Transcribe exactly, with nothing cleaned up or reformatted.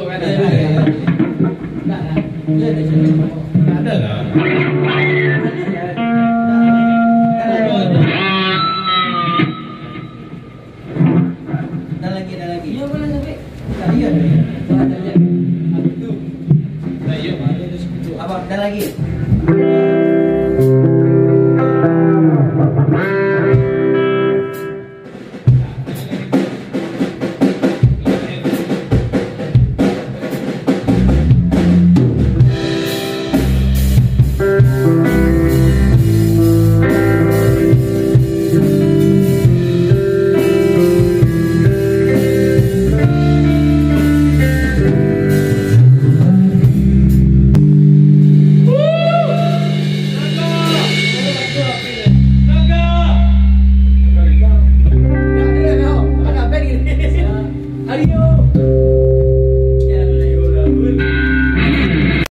duduk kan? Ya, ya, ya. Enggak lah. Dia ada cerita. Tak ada lah. Dah lagi, dah lagi. Iya boleh sampai. Tadi ada. Ada aja. Itu. Nah, iya. Apa? Dah lagi. Ada band gini. Ayo.